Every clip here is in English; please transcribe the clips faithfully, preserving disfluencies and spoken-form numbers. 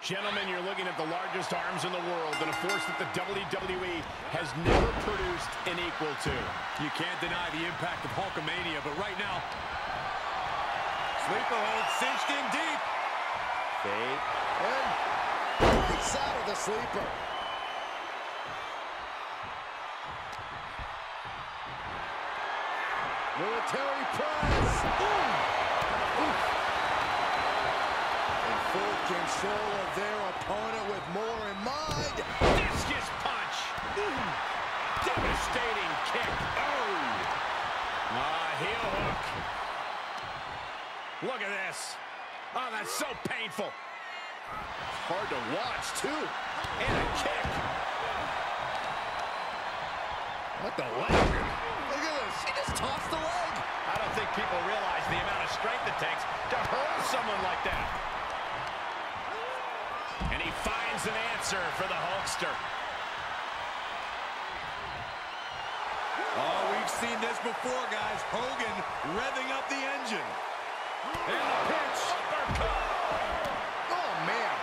Gentlemen, you're looking at the largest arms in the world and a force that the W W E has never produced an equal to. You can't deny the impact of Hulkamania, but right now, sleeper hold cinched in deep. Fade. And breaks out of the sleeper. Military press. Ooh. Ooh. In full control of their opponent with more in mind. Discus punch. Ooh. Devastating kick. Oh. Ah, heel hook. Look at this. Oh, that's so painful. It's hard to watch, too. And a kick. What the leg? Look at this. He just tossed the leg. I don't think people realize the amount of strength it takes to hurl someone like that. And he finds an answer for the Hulkster. Oh, we've seen this before, guys. Hogan revving up the engine. And a pitch. Oh, man.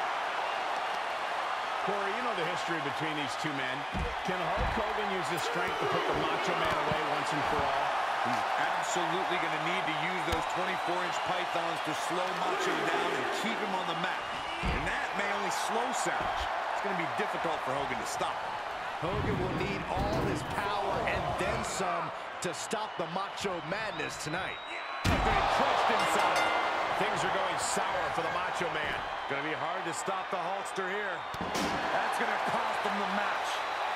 Corey, you know the history between these two men. Can Hulk Hogan use his strength to put the Macho Man away once and for all? He's absolutely going to need to use those twenty-four inch pythons to slow Macho down and keep him on the mat. And that may only slow Savage. It's going to be difficult for Hogan to stop. Hogan will need all his power and then some to stop the Macho Madness tonight. Getting crushed inside. Things are going sour for the Macho Man. Going to be hard to stop the Hulkster here. That's going to cost him the match.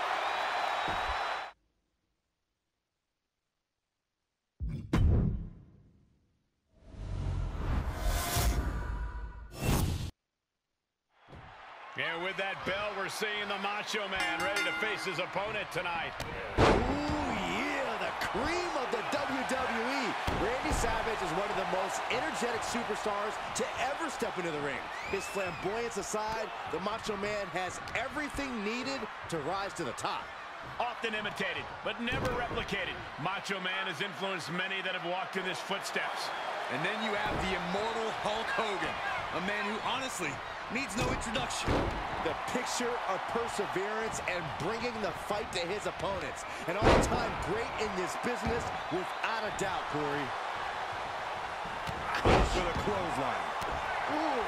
And with that bell, we're seeing the Macho Man ready to face his opponent tonight. Ooh, yeah, the cream of the W W E. Randy Savage is one of the most energetic superstars to ever step into the ring. His flamboyance aside, the Macho Man has everything needed to rise to the top. Often imitated, but never replicated, Macho Man has influenced many that have walked in his footsteps. And then you have the immortal Hulk Hogan, a man who honestly needs no introduction. The picture of perseverance and bringing the fight to his opponents. An all-time great in this business, without a doubt, Corey. Close with a clothesline. Ooh.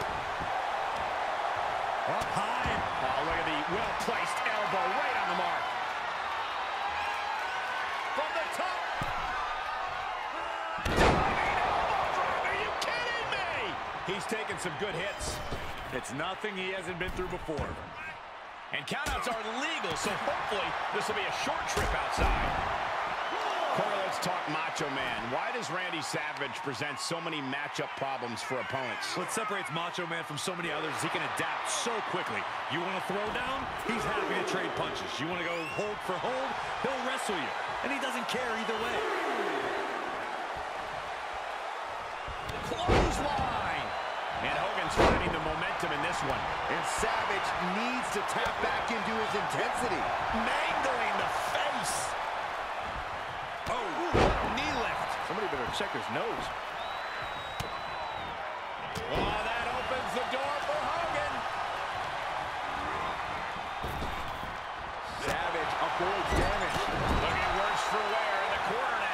Up high. Oh, look at the well-placed elbow right on the mark. From the top. Are you kidding me? He's taking some good hits. It's nothing he hasn't been through before. And countouts are legal, so hopefully this will be a short trip outside. Corey, let's talk Macho Man. Why does Randy Savage present so many matchup problems for opponents? What separates Macho Man from so many others is he can adapt so quickly. You want to throw down? He's happy to trade punches. You want to go hold for hold? He'll wrestle you. And he doesn't care either way. Clothesline! And Hogan's finding the momentum in this one. And Savage needs to tap back into his intensity. Mangling the face. Oh, knee lift. Somebody better check his nose. Oh, that opens the door for Hogan. Savage avoids damage. Looking worse for wear in the corner now.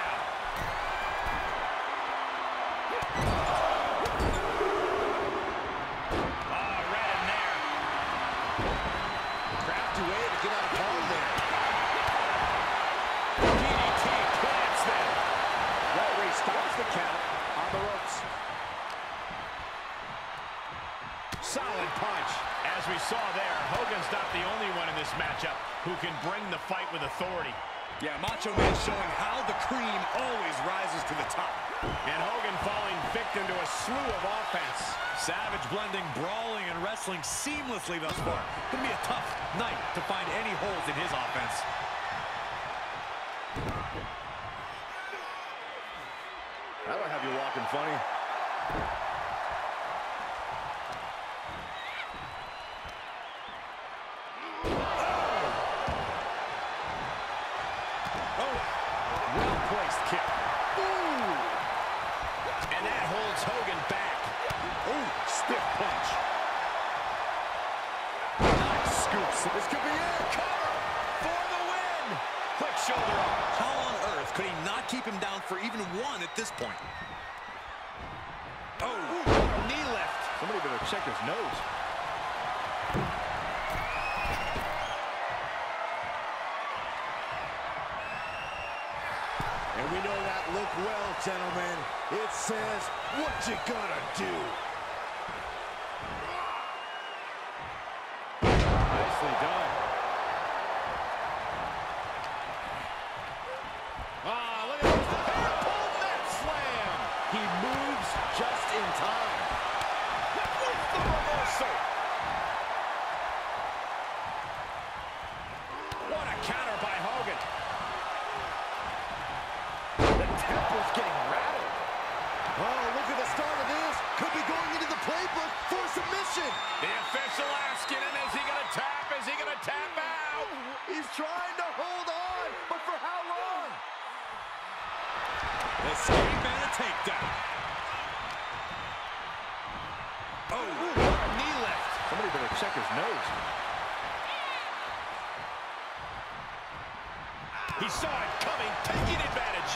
Solid punch. As we saw there, Hogan's not the only one in this matchup who can bring the fight with authority. Yeah, Macho Man showing how the cream always rises to the top. And Hogan falling victim to a slew of offense. Savage blending brawling and wrestling seamlessly thus far. Gonna be a tough night to find any holes in his offense. That'll have you walking funny. Well-placed kick. Ooh. And that holds Hogan back. Ooh, stiff punch. for even one at this point. Oh, Ooh, knee lift. Somebody better check his nose. And we know that look well, gentlemen. It says, what you gonna do? Nicely done. Ah, look at this. Pull that slam. He moves just in time. With the reversal. What a counter by Hogan. The temple's getting rattled. Oh, look at the start of this. Could be going into the playbook for submission. The official asking him, is he going to tap? Is he going to tap out? He's trying to hold on, but for how long? escape and a takedown. Oh, ooh, what a knee lift. Somebody better check his nose. He saw it coming, taking advantage.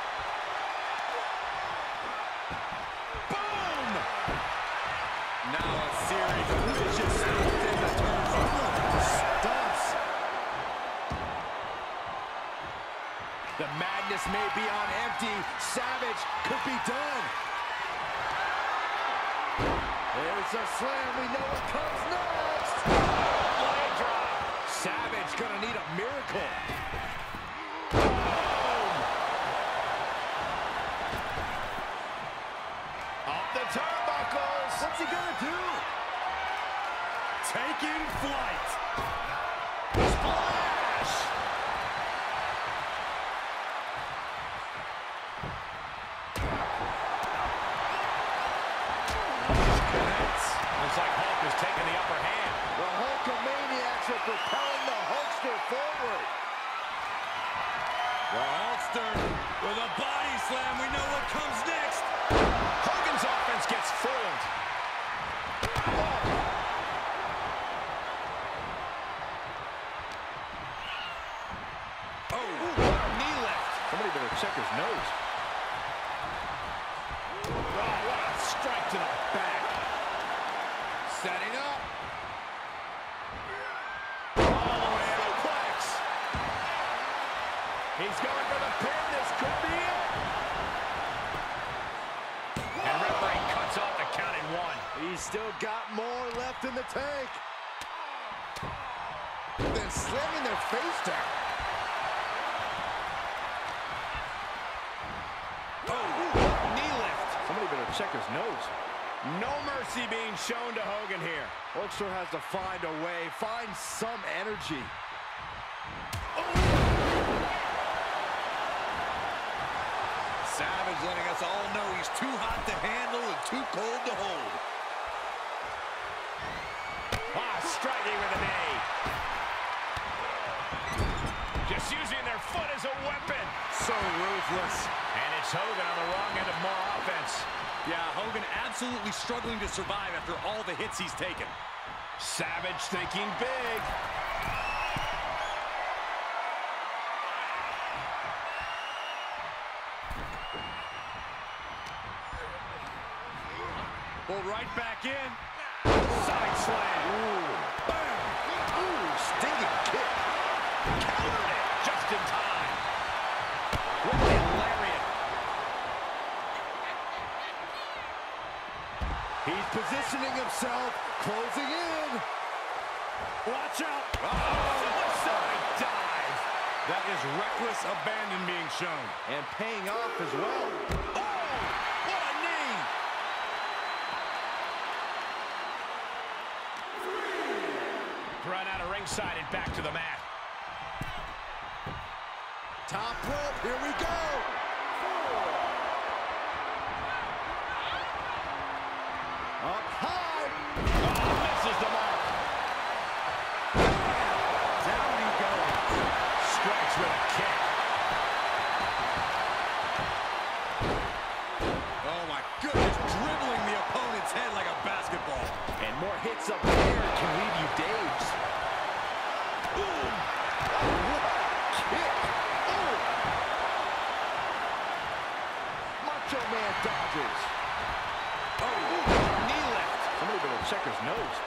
Boom! now a series of vicious stomps in the turnbuckle. Stumps. The madness may be on empty. Savage could be done. There's a slam. We know what comes next. Leg drop. Savage gonna need a miracle. Up the turnbuckles. What's he gonna do? Taking flight. Splash. Connects. Looks like Hulk is taking the upper hand. The Hulkamaniacs are propelling the Hulkster forward. The Hulkster with a body slam. We know what comes next. Hogan's offense gets foiled. Oh, Ooh, what a knee lift. Somebody better check his nose. Oh, what a strike to the back. Setting up. Oh, suplex. He's going for the pin. This could be it. And referee cuts off the count at one. He's still got more left in the tank. Then slamming their face down. oh, Knee lift. Somebody better check his nose. No mercy being shown to Hogan here. Hulkster has to find a way, find some energy. Savage letting us all know he's too hot to handle and too cold to hold. Ah, striking with a knee. Just using their foot as a weapon. So ruthless. And it's Hogan on the wrong end of more offense. Yeah, Hogan absolutely struggling to survive after all the hits he's taken. Savage thinking big. Pulled right back in. Side slam. Ooh. Bam. Ooh, stinging kick. Countered it just in time. With the lariat. He's positioning himself, closing in. Watch out. Oh, suicide dive. That is reckless abandon being shown. And paying off as well. Oh, what a knee. Run out of ringside and back to the mat. Top rope, here we go. Up high. Oh, misses the mark. Down he goes. Strikes with a kick. Oh my goodness, dribbling the opponent's head like a basketball. And more hits up there can leave you dazed. Ooh. What a kick. Ooh. Macho Man dodges. Oh, knee lift. Somebody better check his nose.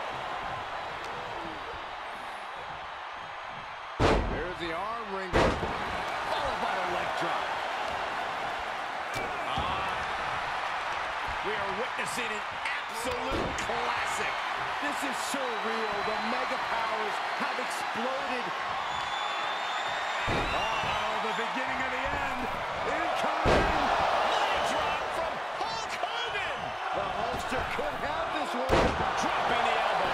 There's the arm wringer, followed by a leg drop. Uh, we are witnessing an absolute classic. This is surreal. The Mega Powers have exploded. Uh-oh, the beginning of the end. Incoming. Leg drop from Hulk Hogan. The Hulkster could have this one. Dropping the elbow.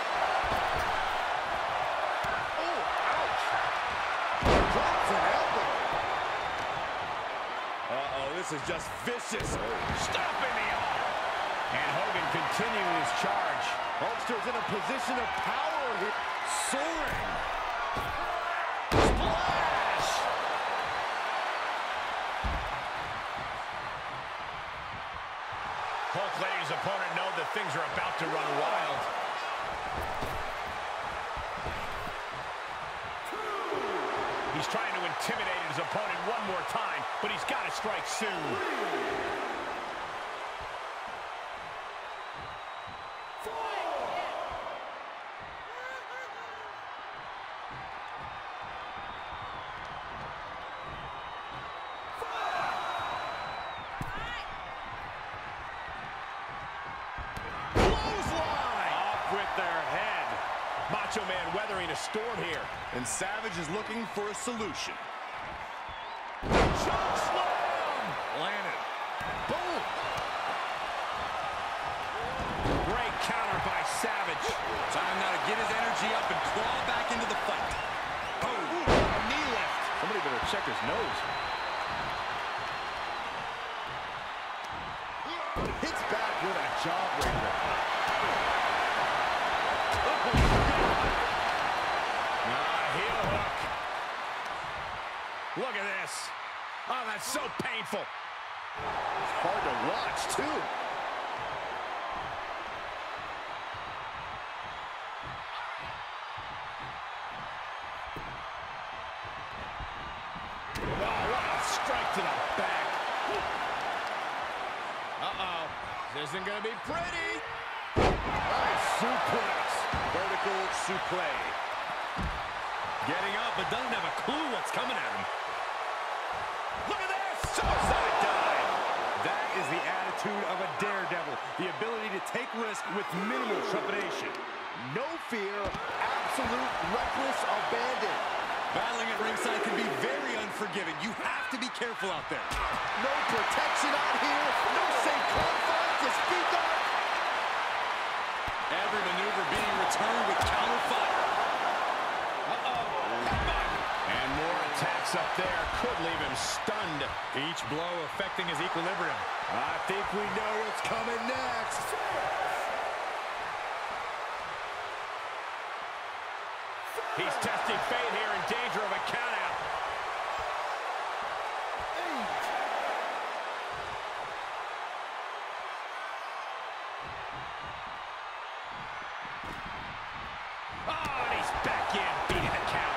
Oh, ouch. Drops an elbow. Uh-oh, this is just vicious. Stopping the arm. And Hogan continuing his charge. Hulkster's in a position of power here. Soaring. Splash. Hulk letting his opponent know that things are about to run wild. He's trying to intimidate his opponent one more time, but he's got to strike soon. Macho Man weathering a storm here. And Savage is looking for a solution. Choke slam! Landed. Boom! Great counter by Savage. Time now to get his energy up and claw back into the fight. Oh, a knee lift. Somebody better check his nose. Hits back with a jawbreaker. Look at this. Oh, that's so painful. It's hard to watch, too. Oh, what a strike to the back. Uh-oh. This isn't going to be pretty. Nice suplex. Vertical suplex. Getting up, but doesn't have a clue what's coming at him. Look at this! Suicide dive! That is the attitude of a daredevil. The ability to take risk with minimal trepidation. No fear, absolute reckless abandon. Battling at ringside can be very unforgiving. You have to be careful out there. No protection out here. No safe confines to speak of. Every maneuver being returned with counter fire. And more attacks up there could leave him stunned. Each blow affecting his equilibrium. I think we know what's coming next. He's testing fate here, in danger of a countout. Oh, and he's back in, beating the count.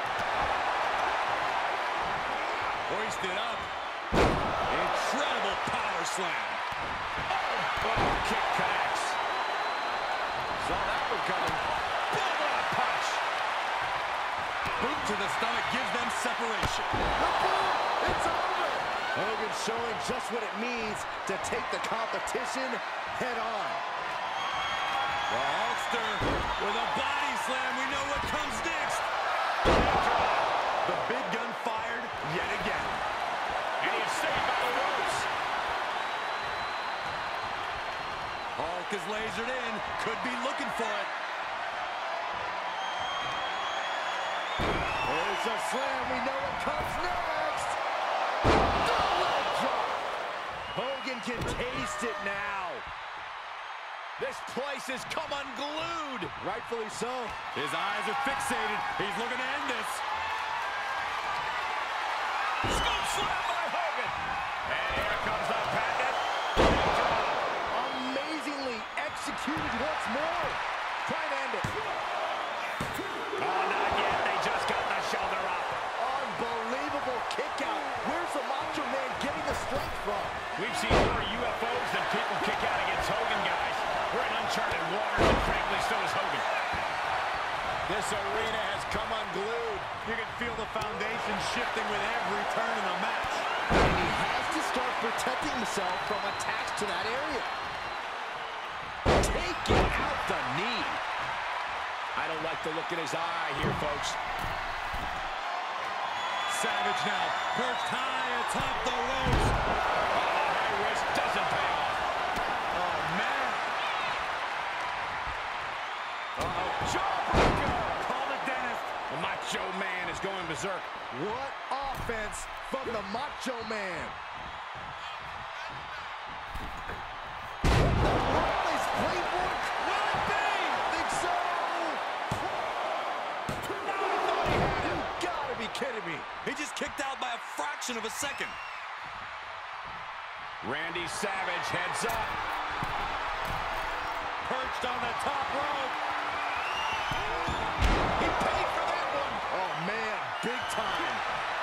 Hoisted up. Incredible power slam. Oh, oh, kick connects. Saw that one coming. Boom, what a punch. Boot to the stomach gives them separation. It's over. Hogan showing just what it means to take the competition head on. The Hulkster with a body slam. We know what comes next. The big gun fired yet again. And he's saved by the ropes. Hulk is lasered in. Could be looking for it. There's a slam. We know what comes next. The leg drop. Hogan can taste it now. This place has come unglued. Rightfully so. His eyes are fixated. He's looking to end this. Scoop slam by Hogan. And here comes the patent. Amazingly executed once more. Try and end it. Oh, not yet. They just got the shoulder up. Unbelievable kick out. Where's the Macho Man getting the strength from? We've seen more U F Os than people kick out against Hogan, guys. We're in uncharted waters, and frankly, so is Hogan. This arena has come unglued. You can feel the foundation shifting with every turn in the match. And he has to start protecting himself from attacks to that area. Taking out the knee. I don't like the look in his eye here, folks. Savage now, perched high atop the ropes. Oh, the high risk doesn't pay off. Oh, man. Uh-oh, jawbreaker! Call the dentist. The Macho Man is going berserk. What offense from the Macho Man. The roll is playbook. Will it be? Think so. No, I thought he had him. You gotta be kidding me. He just kicked out by a fraction of a second. Randy Savage heads up. Perched on the top rope. He paid for that one. Oh, man, big time.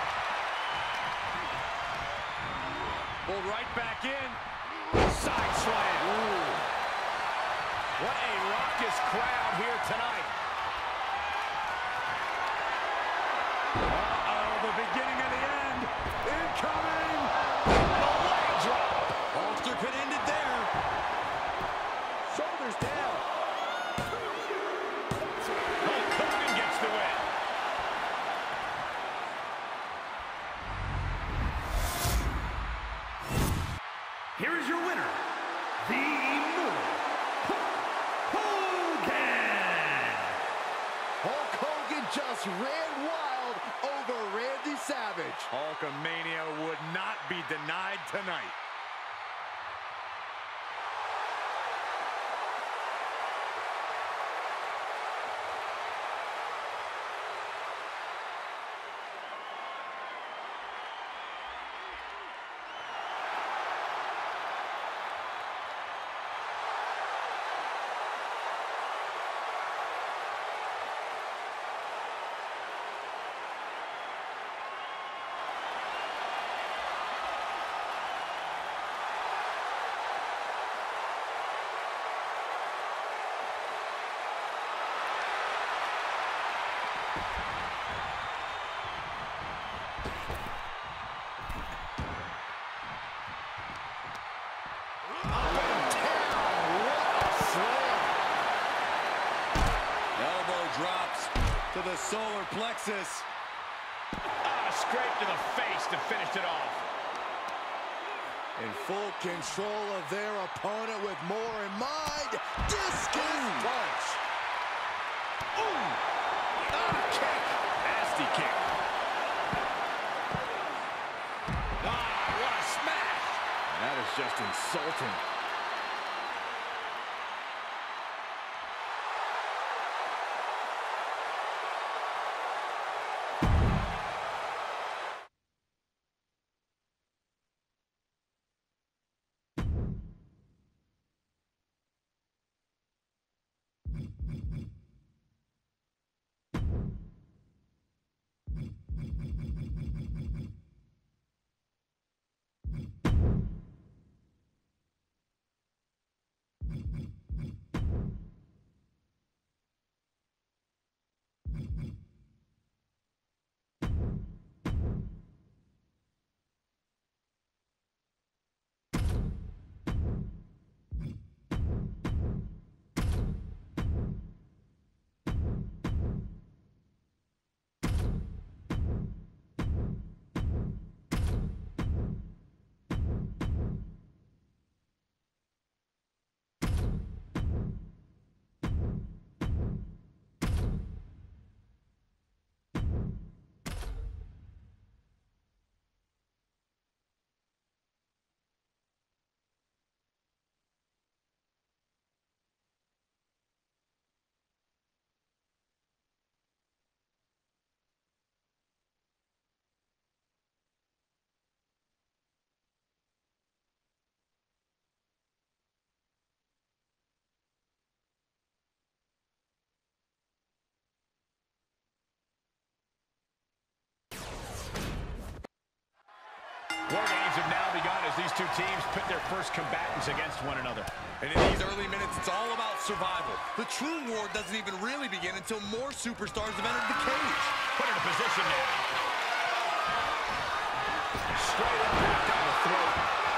Pulled right back in. Side slam. Ooh. What a raucous crowd here tonight. Uh-oh, the beginning of the end. Incoming. The leg drop. Holster could end it there. Shoulders down. Hulk Hogan gets the win. Here is your winner, the Immortal Hulk Hogan. Hulk Hogan just ran wild over Randy Savage. Hulkamania would not be denied tonight. To the solar plexus. Ah, straight to the face to finish it off. In full control of their opponent with more in mind. Discus punch. Ooh. Ah, kick. Nasty kick. Ah, what a smash. That is just insulting. War Games have now begun as these two teams pit their first combatants against one another. And in these early minutes, it's all about survival. The true war doesn't even really begin until more superstars have entered the cage. Put into position now. Straight impact down the throat.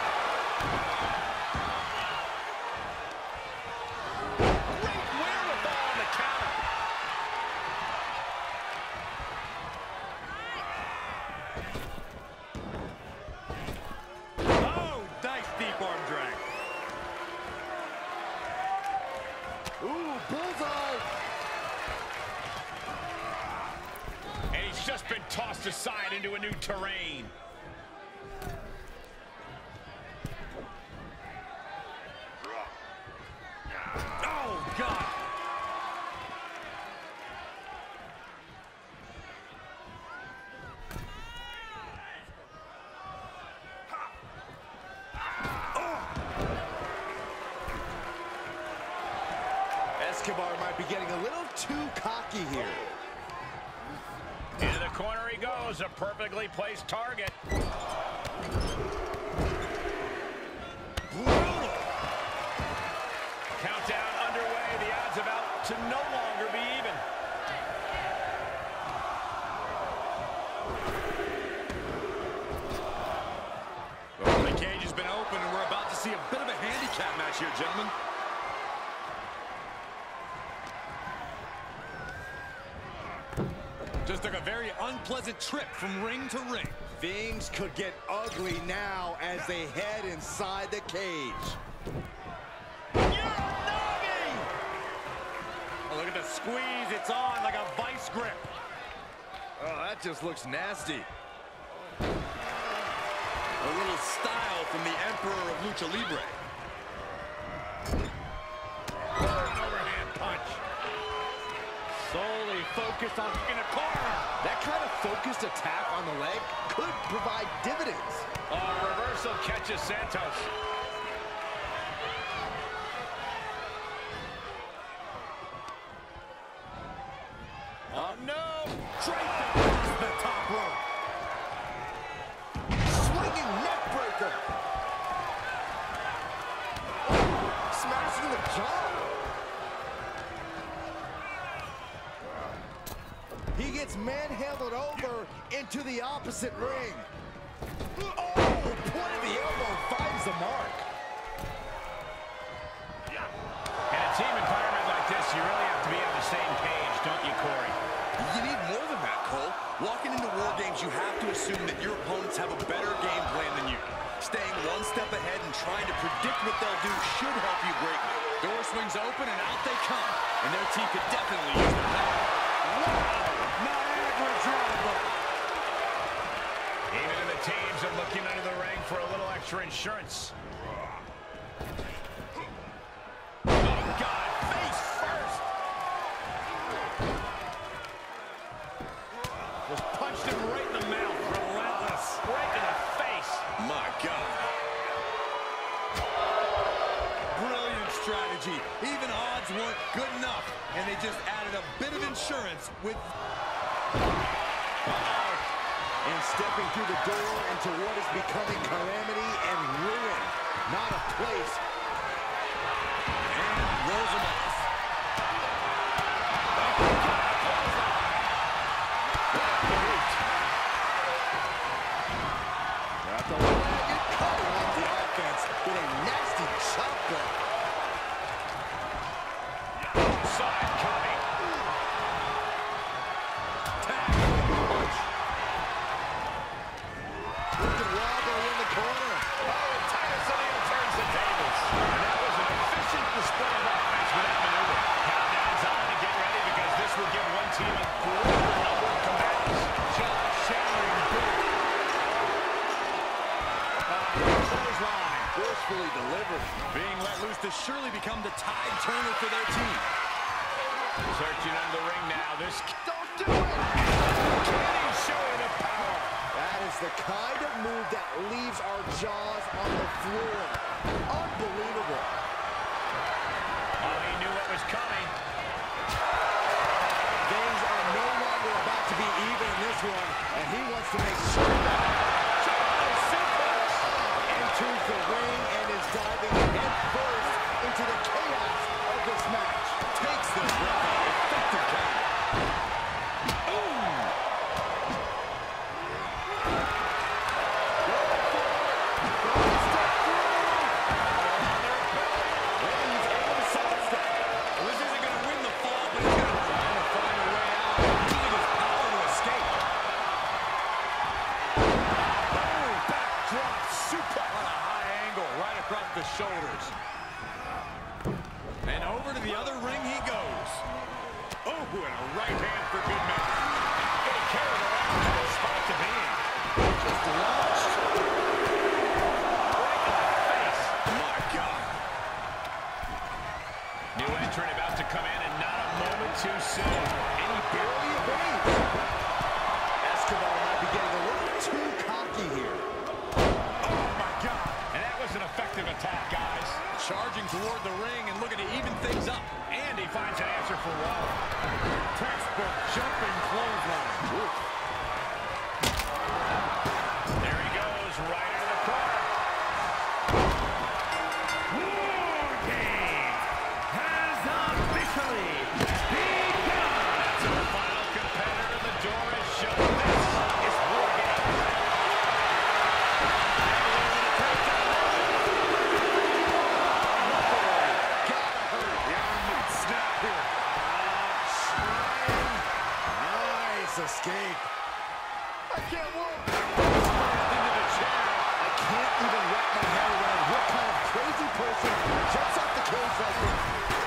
Great wherewithal on the counter. Oh, nice deep arm drag. Ooh, bullseye. And he's just been tossed aside into a new terrain. Oh, God. Escobar might be getting a little too cocky here. Into the corner he goes, a perfectly placed target. Brutal. Countdown underway, the odds about to no longer be even. Well, the cage has been open, and we're about to see a bit of a handicap match here, gentlemen. Just took a very unpleasant trip from ring to ring. Things could get ugly now as they head inside the cage. Oh, look at the squeeze. It's on like a vice grip. Oh, that just looks nasty. A little style from the Emperor of Lucha Libre. An overhand punch. Solely focused on in a corner. That kind of focused attack on the leg could provide dividends. Oh, reversal catches Santos. Oh, no. Draped across the top rope. Swinging neck breaker. Smashing the jaw. He gets manhandled over into the opposite ring. Oh, point of the elbow finds the mark. In a team environment like this, you really have to be on the same page, don't you, Corey? You need more than that, Cole. Walking into War Games, you have to assume that your opponents have a better game plan than you. Staying one step ahead and trying to predict what they'll do should help you greatly. Door swings open and out they come. And their team could definitely use the power. Wow! Niagara driver! Even in the teams are looking under the ring for a little extra insurance. Oh, God, face first! Just punched him right in the mouth. Relentless. Right in the face. My God. Brilliant strategy. Even odds weren't good enough, and they just added a bit of insurance with... And stepping through the door into what is becoming calamity and ruin. Not a place. And rolls him off. Got the leg and cutting off the offense with a nasty chop block. Side coming. Tag with a punch. Looking wobbly in the corner. Oh, and Titus O'Neil turns the tables. And that was an efficient display of offense with that maneuver. Countdown's on to get ready because this will give one team a greater number of combatants. Jaw-shattering boot. Clothesline forcefully delivered. Being let loose to surely become the tide turner for their team. Searching under the ring now. This Don't do it! Kenny showing the power. That is the kind of move that leaves our jaws on the floor. Unbelievable. Oh, he knew what was coming. Things are no longer about to be even in this one, and he wants to make sure that. Suplex into off the shoulders. And over to the other ring he goes. Oh, and a right hand for good measure. Getting carried around to the spot to be in. Just launched. Right in the face. My God. New entrant about to come in, and not a moment too soon. And he barely evades. Escobar might be getting a little too cocky here. Oh, my God. And that was an effective attack, guys. Charging toward the ring and looking to even things up. And he finds an answer for Waller. Textbook jumping clothesline. Ooh. There he goes, right into the corner. War Games has officially begun. That's our final competitor. The door is shut. This is War Games. Gotta hurt. The arm might snap here. Nice escape. I can't walk. Into the chair. I can't even wrap my head around what kind of crazy person jumps off the cage like this.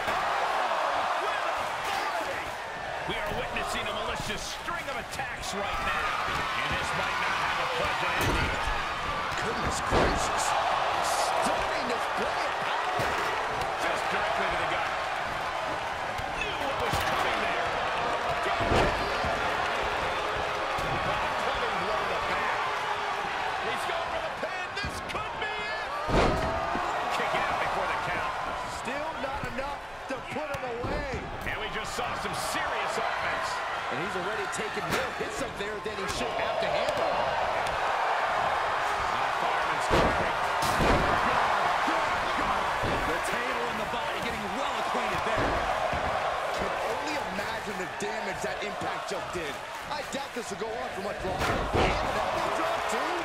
We are witnessing a malicious string of attacks right now. And this might not have a pleasant ending. Goodness gracious. Stunning display of power. Just directly to the gut. Knew what was coming there. Clubbing blow to the back. He's going for the pin. This could be it. Kick out before the count. Still not enough to put him away. And we just saw some serious offense. And he's already taken more hits up there than he should have to handle. Fireman's carry. The tail and the body getting well acquainted there. Can only imagine the damage that impact just did. I doubt this will go on for much longer. And an elbow drop, too.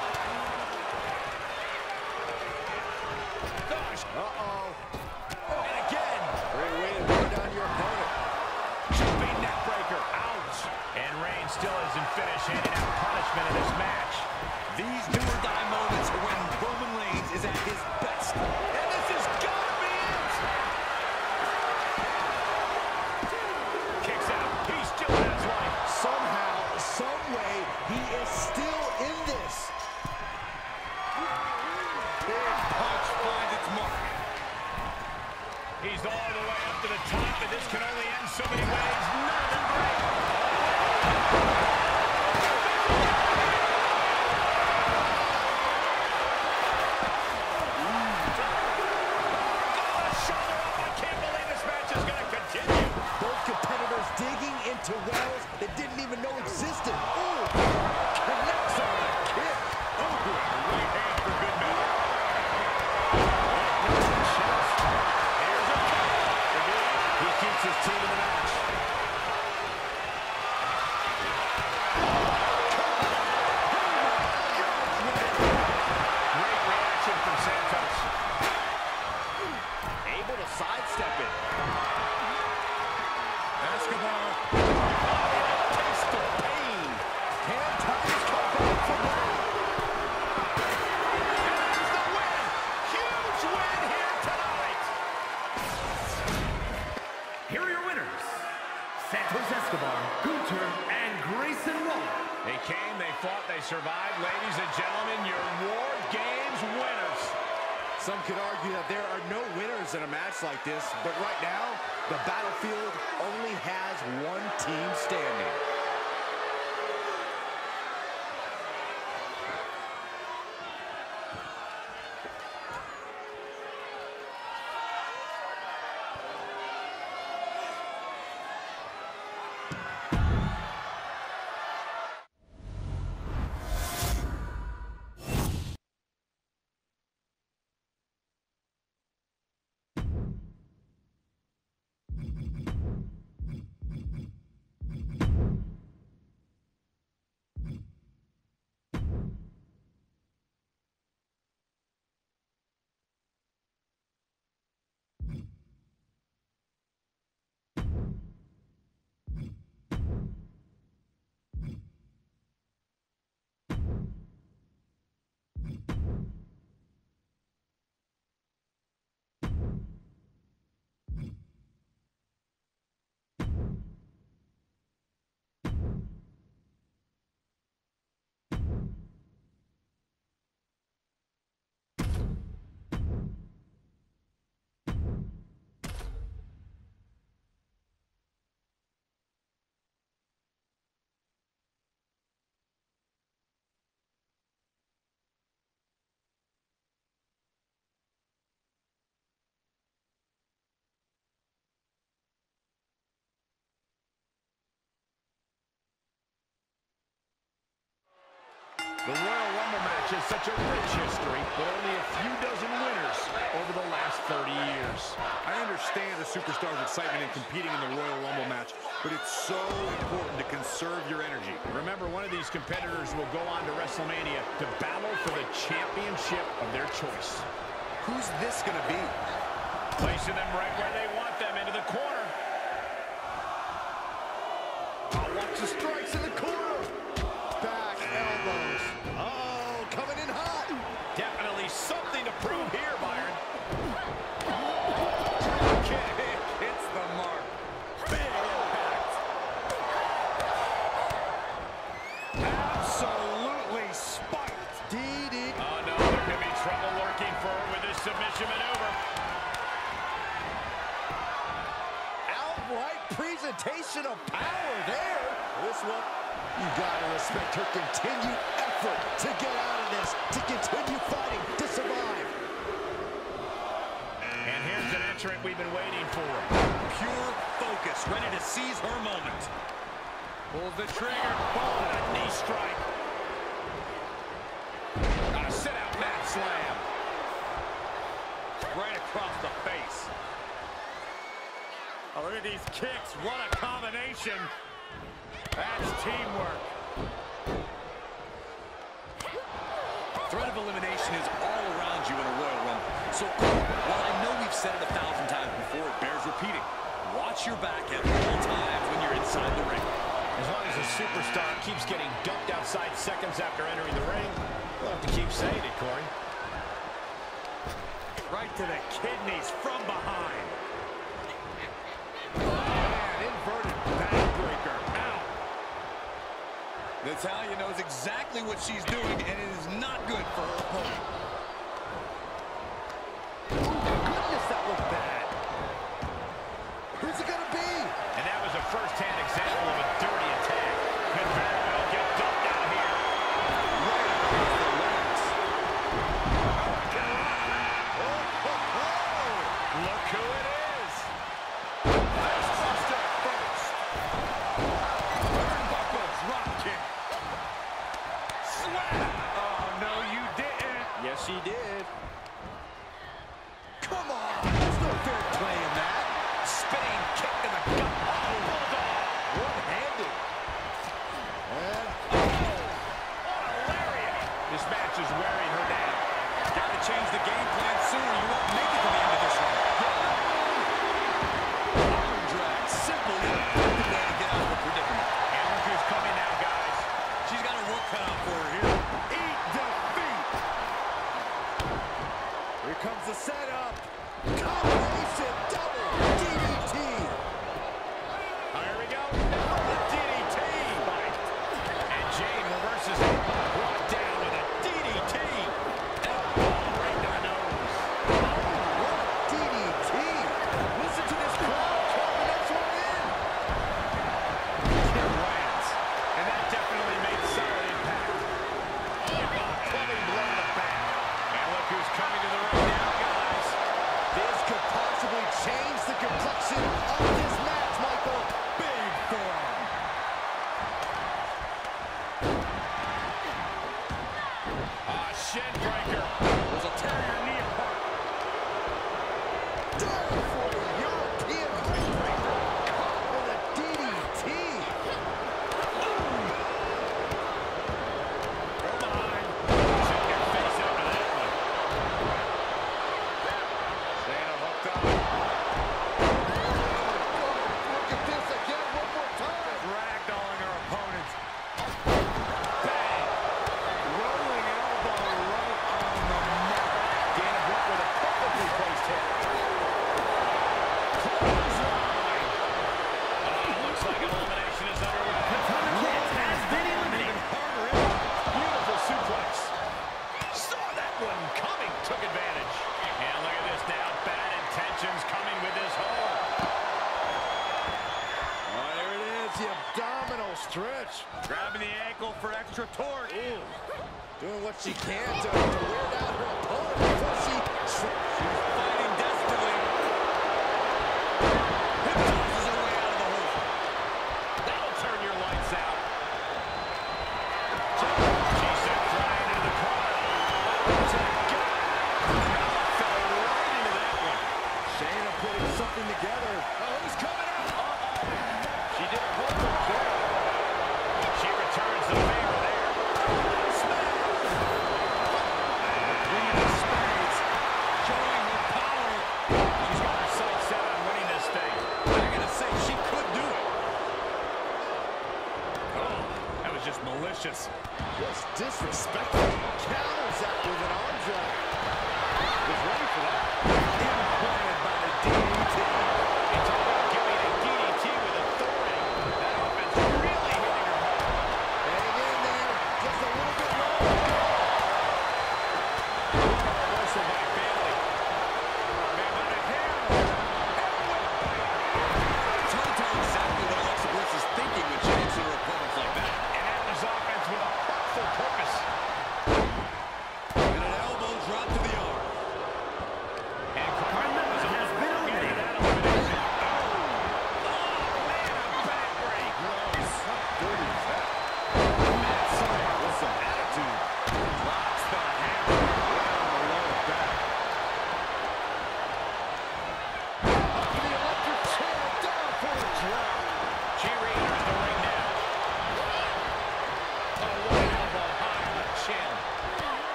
Gosh. Uh-oh. And again. Great way to bring down your opponent. Jumping neckbreaker. Ouch. And Reigns still isn't finished handing out punishment in this match. These do or die moments are when Roman Reigns is at his best. And this has got to be it. Kicks out. He still has life. Somehow, some way, he is still in this. Big punch finds its mark. He's all the way up to the top, and this can only end so many ways. None of them great. Shoulder up. I can't believe this match is going to continue. Both competitors digging into wells that didn't even know existed. Ooh, connects on a kick. Ooh, right hand for good measure. Here's a count. He keeps his team in the match. Great reaction from Santos. Able to sidestep it. Escobar. Taste of pain. Can Titus come back from that? And there's the win. Huge win here tonight. Here are your winners, Santos Escobar, Gunther, and Grayson Waller. They came, they fought, they survived. Ladies and gentlemen, your War Games winners. Some could argue that there are no winners in a match like this, but right now, the battlefield only has one team standing. The Royal Rumble match has such a rich history, but only a few dozen winners over the last thirty years. I understand a superstar's excitement in competing in the Royal Rumble match, but it's so important to conserve your energy. Remember, one of these competitors will go on to WrestleMania to battle for the championship of their choice. Who's this going to be? Placing them right where they want them, into the corner. Oh, watch the strikes in the corner. Back elbows. Oh, coming in hot. Definitely something to prove here, Byron. Kick hits the mark. Big impact. Absolutely spiked. D D. Oh, no, there could be trouble lurking for her with this submission maneuver. Outright presentation of power there. This one, you gotta respect her continued effort to get out of this, to continue fighting, to survive. And here's an entrant we've been waiting for. Pure focus, ready to seize her moment. Pulls the trigger. Oh, a knee strike. A sit-out mat slam. Right across the face. Oh, look at these kicks. What a combination. That's teamwork. Threat of elimination is all around you in a Royal Rumble. So, while I know we've said it a thousand times before, it bears repeating. Watch your back at all times when you're inside the ring. As long as a superstar keeps getting dumped outside seconds after entering the ring, we'll have to keep saying it, Corey. Right to the kidneys from behind. Man, inverted backbreaker. Ow. Natalya knows exactly what she's doing, and it is not good for her opponent. Goodness, that was bad. Who's it gonna be? And that was a first-hand example of a dirty attack. Could very well get dumped out here. Right across the legs. Oh, oh, oh. Look who it is. Facebuster first. Turnbuckles, drop kick. Slap. Oh, no, you didn't. Yes, he did. Come on, there's no fair play in that. Spinning kick to the gut. Oh, bulldog. One-handed. And What a lariat. This match is wearing her down. Got to change the game plan sooner. You won't make it to the end of this one. Arm drag. Simple yet effective way to get out of a predicament. And look who's coming now, guys. She's got her work cut out for her here. Eat defeat. here comes the setup. Combination double D D T. Here we go. The D D T. And Jane reverses it. Brought down with a D D T. Elbow right to the nose. What a D D T. Listen to this crowd. Call the next one in. Kick lands. And that definitely made solid impact. Pulling blow to the back. And look who's coming to the ring now, guys. This could possibly change the complexion of this match, Michael. Big forearm. Ah, shin breaker. This will tear your knee apart. Down for the European Heartbreaker. Caught with a D D T. Go behind. Check your face out to that one. Dana hooked up. Look at this again one more time. Ragdolling her opponents. Bang. Rolling elbow right on the mark. Dana Brooke with a perfectly placed hit. Clothesline. Uh, looks like elimination is underway. Katana Kids has been eliminated. Harder in. Beautiful suplex. Saw that one coming. Took advantage. And look at this now. Bad intentions coming with this hold. Oh, there it is, the abdominal stretch. Grabbing the ankle for extra torque. Doing what she can to, to wear down her opponent before she... She's fighting desperately. Hypnotizes her way out of the hole. That'll turn your lights out. She said throw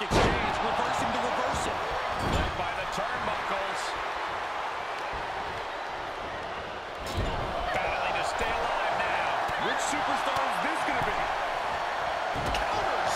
exchange, reversing the reversal. Led by the turnbuckles. Battling to stay alive now. Which superstar is this going to be? Counters.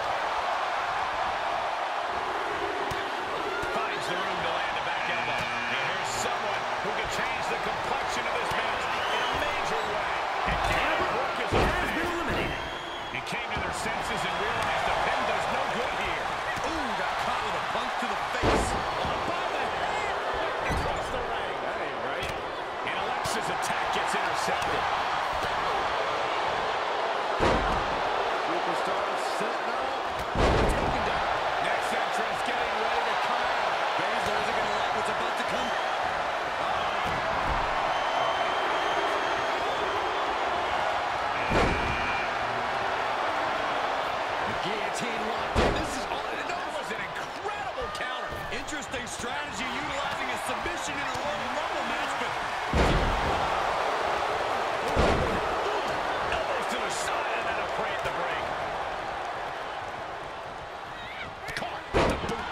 Finds the room to land a back elbow. And here's someone who can change the complexion of this match in a major way. And Dana Brooke is has been eliminated. He came to their senses and realized the pin does no good here. Ooh, got caught with a punch to the face. Up by the head. Across the ring. That ain't right. And Alexa's attack gets intercepted. Superstars setting up. Taken down. Next entrance getting ready to come out. Baszler isn't going to like what's about to come. Guillotine locked in. This is all. That was an incredible counter. Interesting strategy, utilizing a submission in a Royal Rumble match, but Elbows to the side and then a pray at the break. Caught with the boot.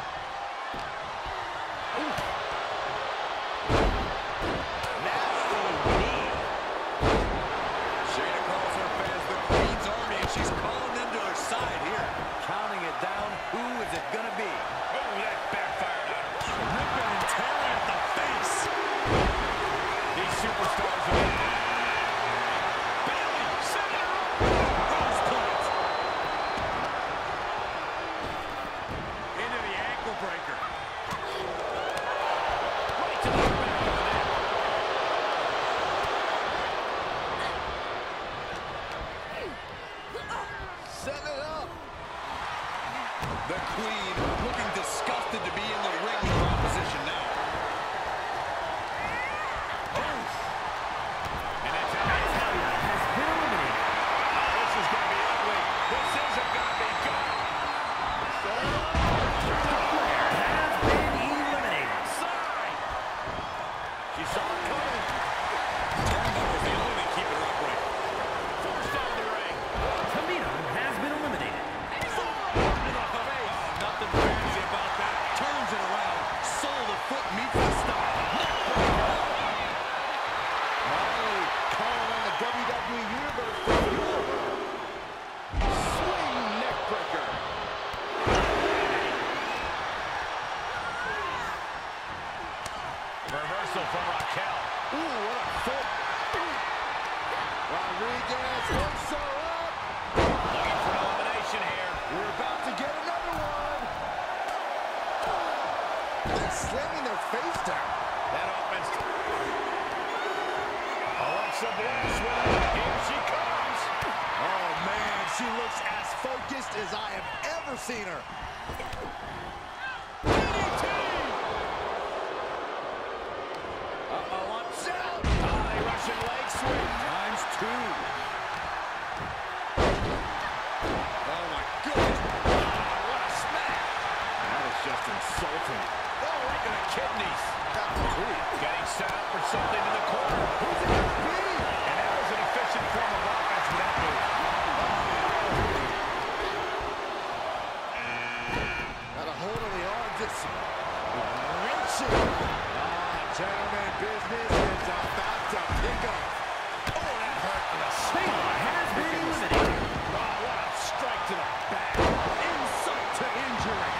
Nasty knee. Shayna calls her fans the Queen's Army, and she's calling them to her side here. Counting it down. Who is it gonna be? Oh, that backfired on her. Ripping and tearing at the face. These superstars are in. Bailey, setting her up. Cross point. Into the ankle breaker. Right to the back of the neck. Setting it up. The Queen looking disgusted to be in the ring with her opposition now. And it's out. Natalia has been eliminated. This is going to be ugly. This isn't going to be good. Flair has been eliminated. Sorry. She saw it coming. Turnbuckle's the only thing keeping her upright. Forced out of the ring. Tamina has been eliminated. Nothing fancy about that. Turns it around. Sole the foot meets the stomach. Finally calling on the W W E Universe to go over. Swing neck breaker. Reversal from Raquel. Ooh, what a foot. Rodriguez hooks her up. Looking for an elimination here. We're about to get another one. They're slamming their face down. That offense. Alexa Bliss with it. Here she comes. Oh, man, she looks as focused as I have ever seen her. D D T. Uh-oh, watch out. High Russian leg sweep. Times two. Oh, my goodness. What a smack. That is just insulting. Oh, right to the kidneys. Golly. Getting set up for something in the corner. Who's it gonna be? And that was an efficient form of offense with that move. Got a hold on the arm, just wrenching. Ah, gentlemen, business is about to pick up. Oh, that hurt. Baylor has been eliminated. Wow, what a strike to the back. Insult to injury.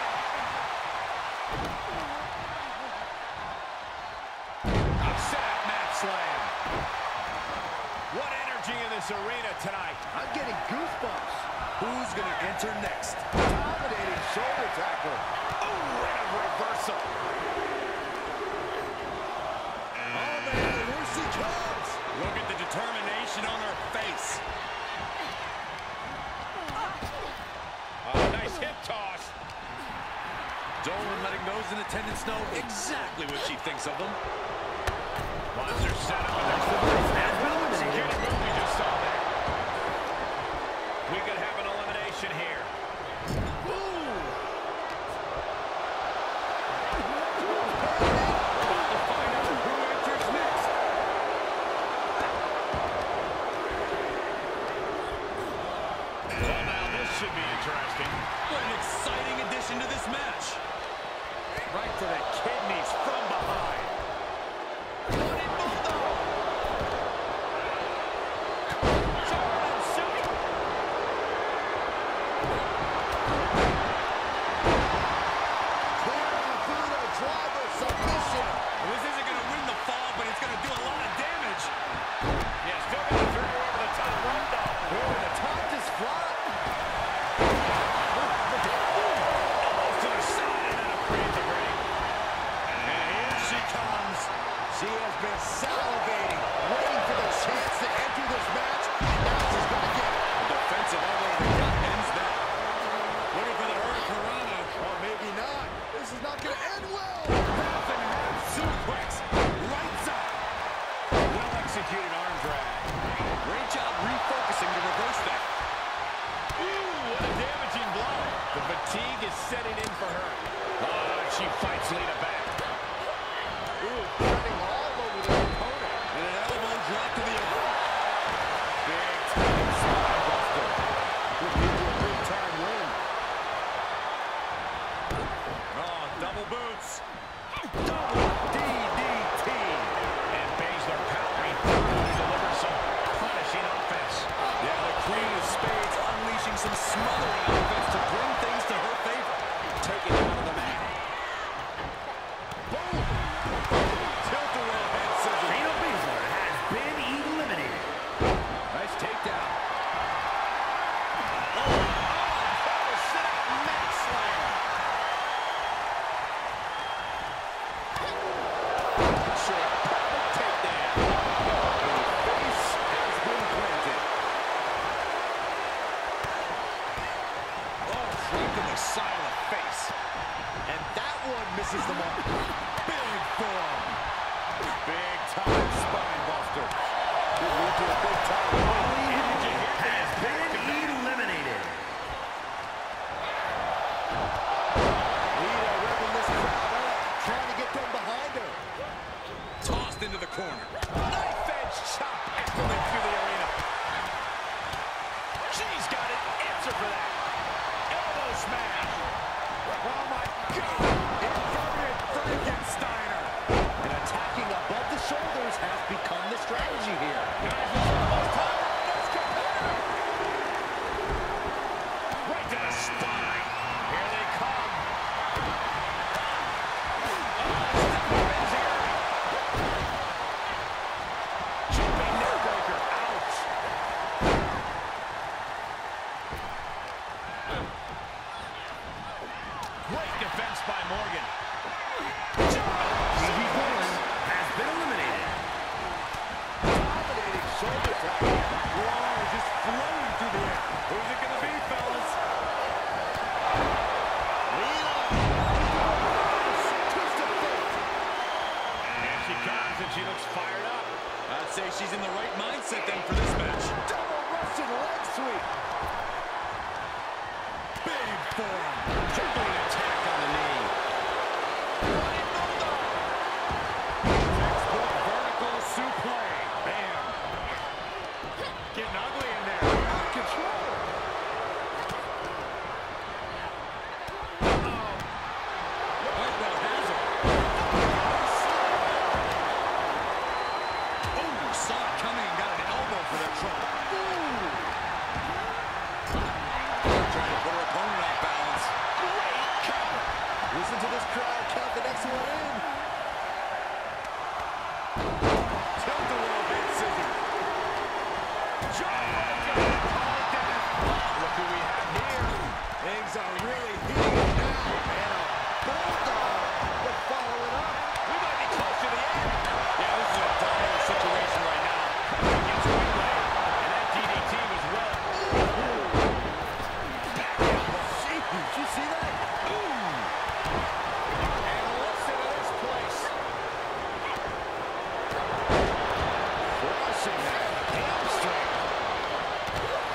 A setup mat slam. What energy in this arena tonight. I'm getting goosebumps. Who's going to enter next? Dominating shoulder tackle. Oh, and a reversal. Oh, man, here she comes. Look at the determination on her face. Oh, nice hip toss. Dolan letting those in attendance know exactly what she thinks of them. Monster set up. And there's the Bliss has been eliminated. executed move we just saw there. We could have an elimination here. should be interesting. What an exciting addition to this match. Right to the kidneys from behind. Running Bulldog. Jordan shooting. Clear Budo driver submission. This isn't going to win the fall, but it's going to do a lot of damage. Yeah, still got to throw over the top rope, though. Oh, the top just flopped. Almost to the side and then a breathe of ring. And here she comes. She has been salivating, waiting for the chance to enter this match, and now she's going to get it. Defensive elbow to the gut ends that. Looking for the Hurricanrana. Or maybe not. This is not going to end well. Half and half suplex. Right side. Well executed arm drag. Great job refocusing to reverse that. Ooh, what a damaging blow. The fatigue is setting in for her. Oh, she fights Lita back. Ooh, turning all over their opponent. And an elbow drop to the arm. Big time spine buster. Could lead to a big time win. Oh, double boots. Double D D T. And Baszler powering through to deliver some punishing offense. Yeah, the Queen of Spades unleashing some smothering offense to bring things to her favor. Taking it out of the mat. Boom. Tilt-a-whirl head scissors. Shayna Baszler has been eliminated. Nice takedown. Oh, oh, sit up, mat slam. Shake. Perfect takedown. A face has been planted. Oh, right to the side of the face. And that one misses the mark. Big forearm. Big time spine buster. Could lead to a big time win. Has been eliminated. Lita revving this crowd up, trying to get them behind her. Tossed into the corner. Knife edge chop echoing through the arena. She's got an answer for that. Elbow smash. Oh my God! Inverted Frankensteiner. And attacking above the shoulders has become the strategy here. Guys, this is almost time for our next competitor. Right to the spine. Here they come. Oh, step up in here. Jumping neckbreaker. Ouch. Great defense by Morgan. Stevie Bowen has been eliminated. Dominating shoulder tackle. Wow, just floating through the air. Who's it gonna be, fellas? Lita. Twist of fate. Here she comes, and she looks fired up. I'd say she's in the right mindset then for this match. Double Russian leg sweep. Big forearm. Jumping attack on the knee. Running Bulldog. Textbook vertical suplex. Bam. Getting ugly in there. Out of control. Hartwell has her. Oh, saw it coming and got an elbow for that trouble. Trying to put her opponent off balance. Great cover. Listen to this crowd count the next one in. Tilt-a-whirl head scissors. John Morgan. Call it death. Look who we have here. Things are really heating up now. And a bulldog to follow it up. We might be close to the end. Yeah, this is a dire situation right now. Against Wheeler. And that D D T was well. Jeez, did you see that? And listen to this place. Crushing that hamstring.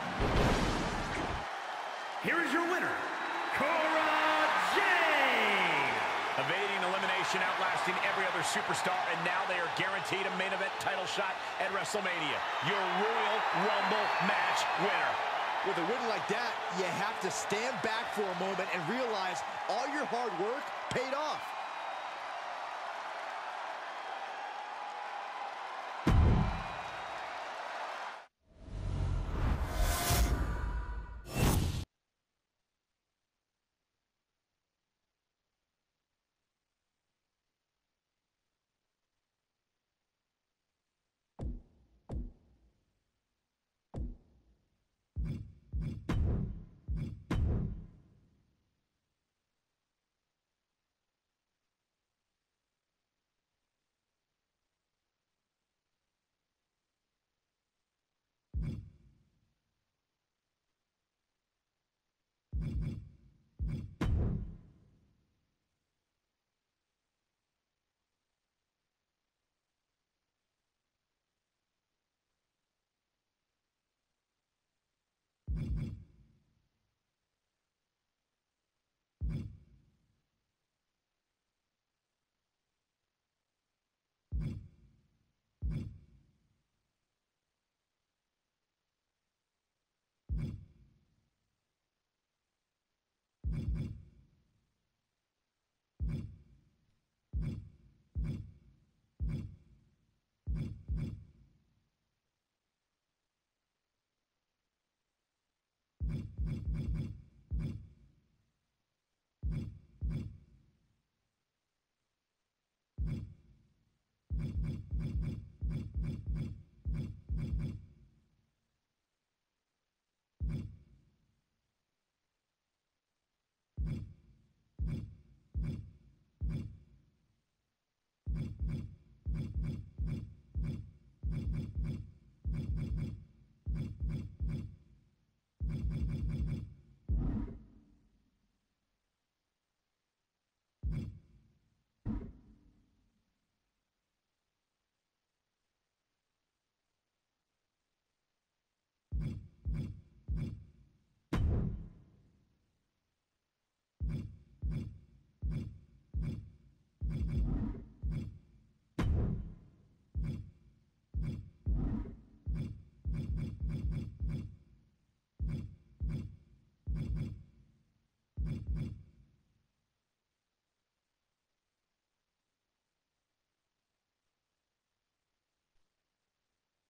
Here is your winner, Cora Jade. Evading elimination, outlasting every other superstar, and now they are guaranteed a main event title shot at WrestleMania. Your Royal Rumble match winner. With a win like that, you have to stand back for a moment and realize all your hard work paid off.